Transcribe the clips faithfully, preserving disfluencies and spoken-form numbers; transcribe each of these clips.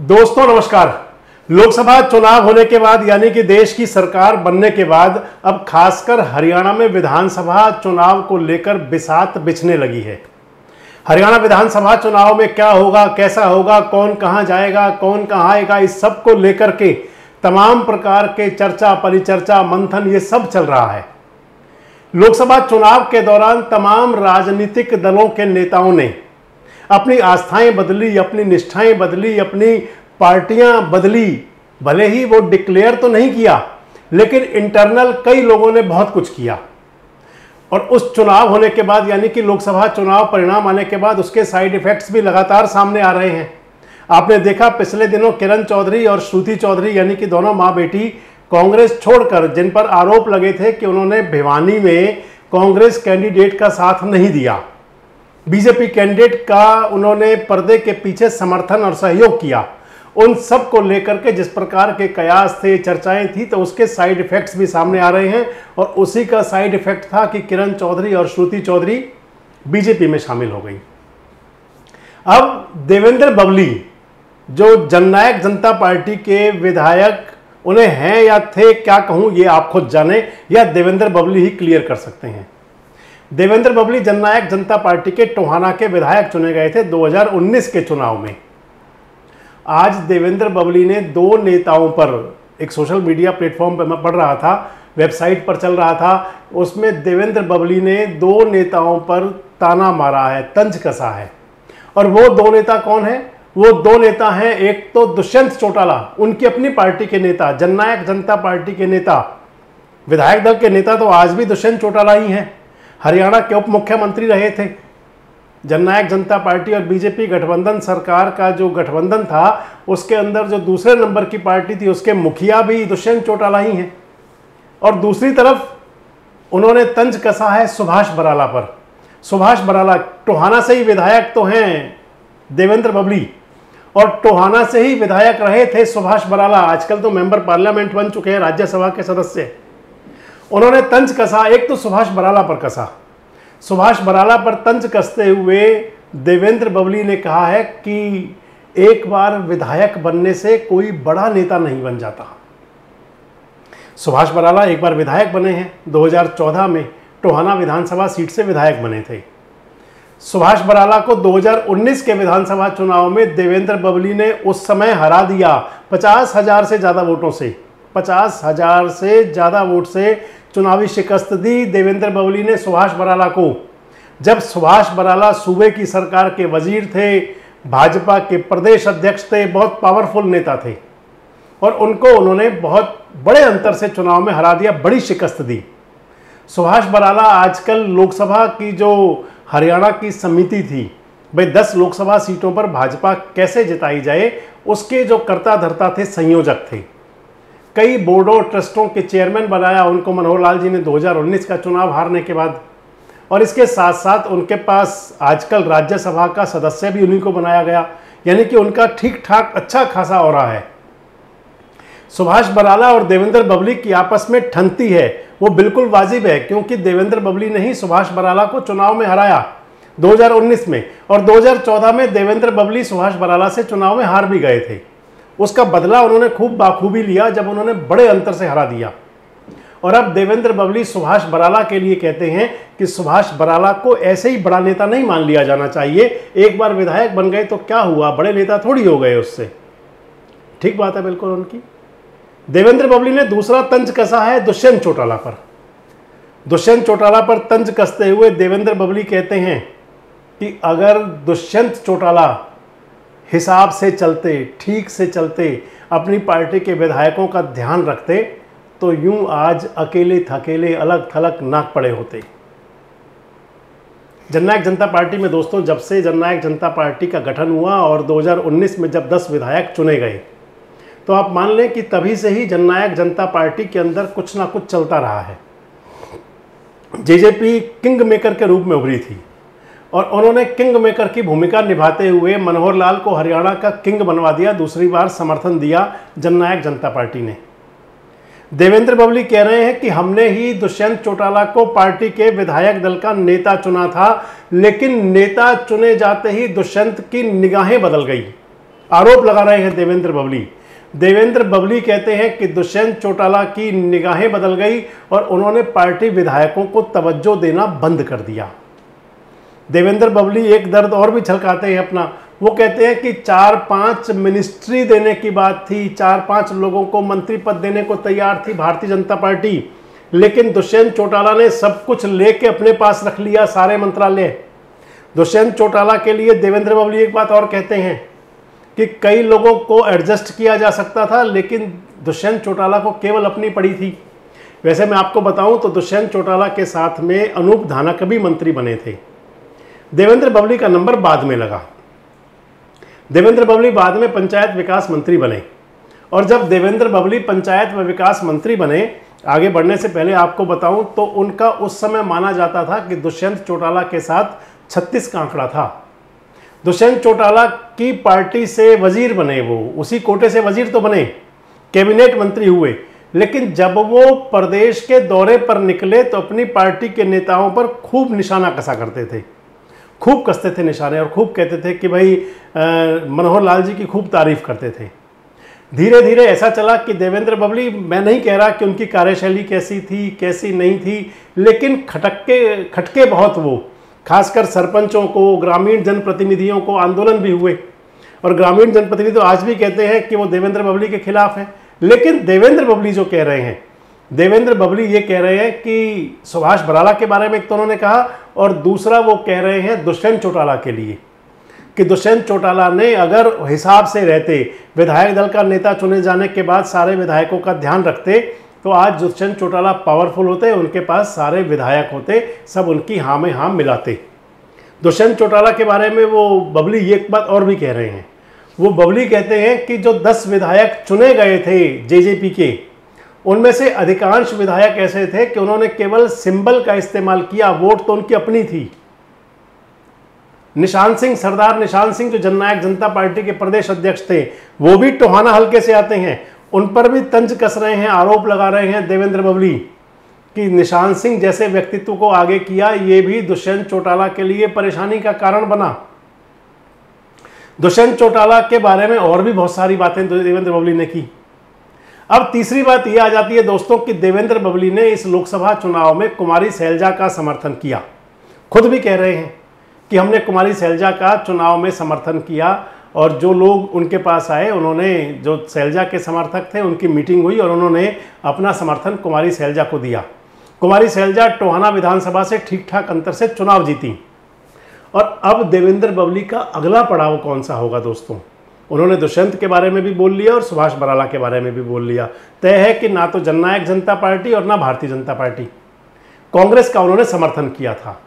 दोस्तों नमस्कार। लोकसभा चुनाव होने के बाद यानी कि देश की सरकार बनने के बाद अब खासकर हरियाणा में विधानसभा चुनाव को लेकर बिसात बिछने लगी है। हरियाणा विधानसभा चुनाव में क्या होगा, कैसा होगा, कौन कहां जाएगा, कौन कहां आएगा, इस सब को लेकर के तमाम प्रकार के चर्चा, परिचर्चा, मंथन ये सब चल रहा है। लोकसभा चुनाव के दौरान तमाम राजनीतिक दलों के नेताओं ने अपनी आस्थाएं बदली, अपनी निष्ठाएं बदली, अपनी पार्टियां बदली। भले ही वो डिक्लेयर तो नहीं किया, लेकिन इंटरनल कई लोगों ने बहुत कुछ किया। और उस चुनाव होने के बाद यानी कि लोकसभा चुनाव परिणाम आने के बाद उसके साइड इफेक्ट्स भी लगातार सामने आ रहे हैं। आपने देखा पिछले दिनों किरण चौधरी और श्रुति चौधरी यानी कि दोनों मां बेटी कांग्रेस छोड़कर, जिन पर आरोप लगे थे कि उन्होंने भिवानी में कांग्रेस कैंडिडेट का साथ नहीं दिया, बीजेपी कैंडिडेट का उन्होंने पर्दे के पीछे समर्थन और सहयोग किया, उन सब को लेकर के जिस प्रकार के कयास थे, चर्चाएं थी, तो उसके साइड इफेक्ट्स भी सामने आ रहे हैं। और उसी का साइड इफेक्ट था कि किरण चौधरी और श्रुति चौधरी बीजेपी में शामिल हो गई। अब देवेंद्र बबली जो जननायक जनता पार्टी के विधायक, उन्हें हैं या थे, क्या कहूं ये आप खुद जाने, या देवेंद्र बबली ही क्लियर कर सकते हैं। देवेंद्र बबली जननायक जनता पार्टी के टोहाना के विधायक चुने गए थे दो हज़ार उन्नीस के चुनाव में। आज देवेंद्र बबली ने दो नेताओं पर, एक सोशल मीडिया प्लेटफॉर्म पर मैं पढ़ रहा था, वेबसाइट पर चल रहा था, उसमें देवेंद्र बबली ने दो नेताओं पर ताना मारा है, तंज कसा है। और वो दो नेता कौन है? वो दो नेता हैं, एक तो दुष्यंत चौटाला, उनकी अपनी पार्टी के नेता, जननायक जनता पार्टी के नेता, विधायक दल के नेता तो आज भी दुष्यंत चौटाला ही हैं। हरियाणा के उप मुख्यमंत्री रहे थे। जननायक जनता पार्टी और बीजेपी गठबंधन सरकार का जो गठबंधन था, उसके अंदर जो दूसरे नंबर की पार्टी थी, उसके मुखिया भी दुष्यंत चौटाला ही हैं। और दूसरी तरफ उन्होंने तंज कसा है सुभाष बराला पर। सुभाष बराला टोहाना से ही विधायक तो हैं देवेंद्र बबली, और टोहाना से ही विधायक रहे थे सुभाष बराला, आजकल तो मेंबर पार्लियामेंट बन चुके हैं, राज्यसभा के सदस्य। उन्होंने तंज कसा, एक तो सुभाष बराला पर कसा। सुभाष बराला पर तंज कसते हुए देवेंद्र बबली ने कहा है कि एक बार विधायक बनने से कोई बड़ा नेता नहीं बन जाता। सुभाष बराला एक बार विधायक बने हैं, दो हज़ार चौदह में टोहाना विधानसभा सीट से विधायक बने थे। सुभाष बराला को दो हज़ार उन्नीस के विधानसभा चुनाव में देवेंद्र बबली ने उस समय हरा दिया पचास हजार से ज्यादा वोटों से। पचास हजार से ज्यादा वोट से चुनावी शिकस्त दी देवेंद्र बबली ने सुभाष बराला को। जब सुभाष बराला सूबे की सरकार के वजीर थे, भाजपा के प्रदेश अध्यक्ष थे, बहुत पावरफुल नेता थे, और उनको उन्होंने बहुत बड़े अंतर से चुनाव में हरा दिया, बड़ी शिकस्त दी। सुभाष बराला आजकल लोकसभा की जो हरियाणा की समिति थी, भाई दस लोकसभा सीटों पर भाजपा कैसे जिताई जाए, उसके जो कर्ता धर्ता थे, संयोजक थे। कई बोर्डों ट्रस्टों के चेयरमैन बनाया उनको मनोहर लाल जी ने दो हज़ार उन्नीस का चुनाव हारने के बाद। और इसके साथ साथ उनके पास आजकल राज्यसभा का सदस्य भी उन्हीं को बनाया गया, यानी कि उनका ठीक ठाक अच्छा खासा हो रहा है। सुभाष बराला और देवेंद्र बबली की आपस में ठनती है, वो बिल्कुल वाजिब है, क्योंकि देवेंद्र बबली ने ही सुभाष बराला को चुनाव में हराया दो हज़ार उन्नीस में, और दो हज़ार चौदह में देवेंद्र बबली सुभाष बराला से चुनाव में हार भी गए थे। उसका बदला उन्होंने खूब बाखूबी लिया जब उन्होंने बड़े अंतर से हरा दिया। और अब देवेंद्र बबली सुभाष बराला के लिए कहते हैं कि सुभाष बराला को ऐसे ही बड़ा नेता नहीं मान लिया जाना चाहिए, एक बार विधायक बन गए तो क्या हुआ, बड़े नेता थोड़ी हो गए उससे। ठीक बात है बिल्कुल उनकी। देवेंद्र बबली ने दूसरा तंज कसा है दुष्यंत चौटाला पर। दुष्यंत चौटाला पर तंज कसते हुए देवेंद्र बबली कहते हैं कि अगर दुष्यंत चौटाला हिसाब से चलते, ठीक से चलते, अपनी पार्टी के विधायकों का ध्यान रखते, तो यूं आज अकेले थकेले अलग थलग नाक पड़े होते। जननायक जनता पार्टी में दोस्तों, जब से जननायक जनता पार्टी का गठन हुआ और दो हज़ार उन्नीस में जब दस विधायक चुने गए, तो आप मान लें कि तभी से ही जननायक जनता पार्टी के अंदर कुछ ना कुछ चलता रहा है। जेजेपी किंग मेकर के रूप में उभरी थी, और उन्होंने किंग मेकर की भूमिका निभाते हुए मनोहर लाल को हरियाणा का किंग बनवा दिया, दूसरी बार समर्थन दिया जननायक जनता पार्टी ने। देवेंद्र बबली कह रहे हैं कि हमने ही दुष्यंत चौटाला को पार्टी के विधायक दल का नेता चुना था, लेकिन नेता चुने जाते ही दुष्यंत की निगाहें बदल गई। आरोप लगा रहे हैं देवेंद्र बबली। देवेंद्र बबली कहते हैं कि दुष्यंत चौटाला की निगाहें बदल गई और उन्होंने पार्टी विधायकों को तवज्जो देना बंद कर दिया। देवेंद्र बबली एक दर्द और भी छलकाते हैं अपना। वो कहते हैं कि चार पांच मिनिस्ट्री देने की बात थी, चार पांच लोगों को मंत्री पद देने को तैयार थी भारतीय जनता पार्टी, लेकिन दुष्यंत चौटाला ने सब कुछ लेके अपने पास रख लिया, सारे मंत्रालय। दुष्यंत चौटाला के लिए देवेंद्र बबली एक बात और कहते हैं कि कई लोगों को एडजस्ट किया जा सकता था, लेकिन दुष्यंत चौटाला को केवल अपनी पड़ी थी। वैसे मैं आपको बताऊं तो दुष्यंत चौटाला के साथ में अनूप धानक भी मंत्री बने थे। देवेंद्र बबली का नंबर बाद में लगा। देवेंद्र बबली बाद में पंचायत विकास मंत्री बने, और जब देवेंद्र बबली पंचायत व विकास मंत्री बने, आगे बढ़ने से पहले आपको बताऊं तो उनका उस समय माना जाता था कि दुष्यंत चौटाला के साथ छत्तीस का आंकड़ा था। दुष्यंत चौटाला की पार्टी से वजीर बने, वो उसी कोटे से वजीर तो बने, कैबिनेट मंत्री हुए, लेकिन जब वो प्रदेश के दौरे पर निकले तो अपनी पार्टी के नेताओं पर खूब निशाना कसा करते थे, खूब कसते थे निशाने, और खूब कहते थे कि भाई मनोहर लाल जी की खूब तारीफ करते थे। धीरे धीरे ऐसा चला कि देवेंद्र बबली, मैं नहीं कह रहा कि उनकी कार्यशैली कैसी थी कैसी नहीं थी, लेकिन खटके खटके बहुत वो, खासकर सरपंचों को, ग्रामीण जनप्रतिनिधियों को, आंदोलन भी हुए, और ग्रामीण जनप्रतिनिधि तो आज भी कहते हैं कि वो देवेंद्र बबली के खिलाफ हैं। लेकिन देवेंद्र बबली जो कह रहे हैं, देवेंद्र बबली ये कह रहे हैं कि सुभाष बराला के बारे में एक तो उन्होंने कहा, और दूसरा वो कह रहे हैं दुष्यंत चौटाला के लिए कि दुष्यंत चौटाला ने अगर हिसाब से रहते, विधायक दल का नेता चुने जाने के बाद सारे विधायकों का ध्यान रखते, तो आज दुष्यंत चौटाला पावरफुल होते, उनके पास सारे विधायक होते, सब उनकी हाँ में हाँ मिलाते। दुष्यंत चौटाला के बारे में वो बबली ये एक बात और भी कह रहे हैं। वो बबली कहते हैं कि जो दस विधायक चुने गए थे जेजेपी के, उनमें से अधिकांश विधायक ऐसे थे कि उन्होंने केवल सिंबल का इस्तेमाल किया, वोट तो उनकी अपनी थी। निशान सिंह, सरदार निशान सिंह जो जननायक जनता पार्टी के प्रदेश अध्यक्ष थे, वो भी टोहाना हल्के से आते हैं, उन पर भी तंज कस रहे हैं, आरोप लगा रहे हैं देवेंद्र बबली कि निशान सिंह जैसे व्यक्तित्व को आगे किया, ये भी दुष्यंत चौटाला के लिए परेशानी का कारण बना। दुष्यंत चौटाला के बारे में और भी बहुत सारी बातें देवेंद्र बबली ने की। अब तीसरी बात यह आ जाती है दोस्तों कि देवेंद्र बबली ने इस लोकसभा चुनाव में कुमारी शैलजा का समर्थन किया। खुद भी कह रहे हैं कि हमने कुमारी शैलजा का चुनाव में समर्थन किया, और जो लोग उनके पास आए, उन्होंने, जो शैलजा के समर्थक थे, उनकी मीटिंग हुई और उन्होंने अपना समर्थन कुमारी शैलजा को दिया। कुमारी शैलजा टोहाना विधानसभा से ठीक ठाक अंतर से चुनाव जीती। और अब देवेंद्र बबली का अगला पड़ाव कौन सा होगा दोस्तों? उन्होंने दुष्यंत के बारे में भी बोल लिया और सुभाष बराला के बारे में भी बोल लिया। तय है कि ना तो जननायक जनता पार्टी और ना भारतीय जनता पार्टी, कांग्रेस का उन्होंने समर्थन किया था।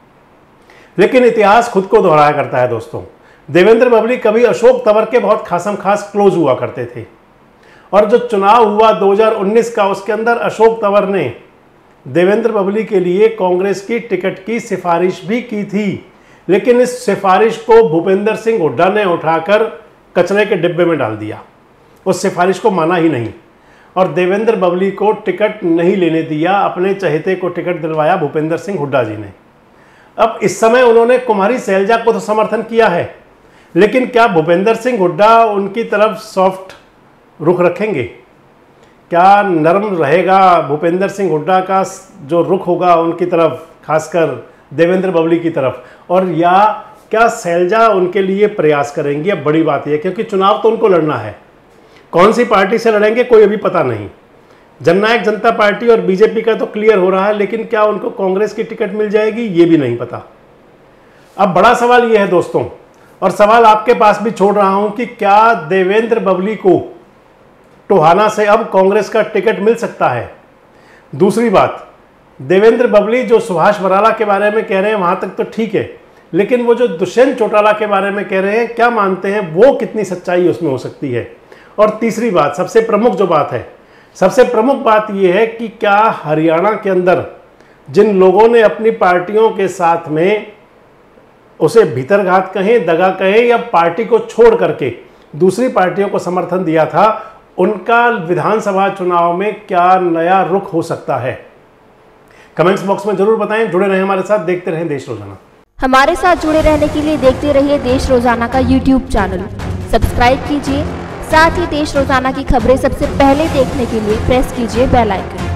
लेकिन इतिहास खुद को दोहराया करता है दोस्तों। देवेंद्र बबली कभी अशोक तंवर के बहुत खासम खास क्लोज हुआ करते थे, और जो चुनाव हुआ दो हज़ार उन्नीस का, उसके अंदर अशोक तंवर ने देवेंद्र बबली के लिए कांग्रेस की टिकट की सिफारिश भी की थी, लेकिन इस सिफारिश को भूपेंद्र सिंह हुड्डा ने उठाकर कचरे के डिब्बे में डाल दिया। उस सिफारिश को माना ही नहीं, और देवेंद्र बबली को टिकट नहीं लेने दिया, अपने चहेते को टिकट दिलवाया भूपेंद्र सिंह हुड्डा जी ने। अब इस समय उन्होंने कुमारी शैलजा को तो समर्थन किया है, लेकिन क्या भूपेंद्र सिंह हुड्डा उनकी तरफ सॉफ्ट रुख रखेंगे? क्या नरम रहेगा भूपेंद्र सिंह हुड्डा का जो रुख होगा उनकी तरफ, खासकर देवेंद्र बबली की तरफ? और या क्या शैलजा उनके लिए प्रयास करेंगी? अब बड़ी बात यह, क्योंकि चुनाव तो उनको लड़ना है, कौन सी पार्टी से लड़ेंगे कोई अभी पता नहीं। जननायक जनता पार्टी और बीजेपी का तो क्लियर हो रहा है, लेकिन क्या उनको कांग्रेस की टिकट मिल जाएगी ये भी नहीं पता। अब बड़ा सवाल यह है दोस्तों, और सवाल आपके पास भी छोड़ रहा हूं कि क्या देवेंद्र बबली को टोहाना से अब कांग्रेस का टिकट मिल सकता है? दूसरी बात, देवेंद्र बबली जो सुभाष बराला के बारे में कह रहे हैं वहां तक तो ठीक है, लेकिन वो जो दुष्यंत चौटाला के बारे में कह रहे हैं, क्या मानते हैं वो कितनी सच्चाई उसमें हो सकती है? और तीसरी बात, सबसे प्रमुख जो बात है, सबसे प्रमुख बात यह है कि क्या हरियाणा के अंदर जिन लोगों ने अपनी पार्टियों के साथ में, उसे भीतरघात कहें, दगा कहें, या पार्टी को छोड़ करके दूसरी पार्टियों को समर्थन दिया था, उनका विधानसभा चुनाव में क्या नया रुख हो सकता है? कमेंट्स बॉक्स में जरूर बताएं। जुड़े रहें हमारे साथ, देखते रहें देश रोजाना। हमारे साथ जुड़े रहने के लिए देखते रहिए देश रोजाना का यूट्यूब चैनल। सब्सक्राइब कीजिए। साथ ही देश रोजाना की खबरें सबसे पहले देखने के लिए प्रेस कीजिए बेल आइकन।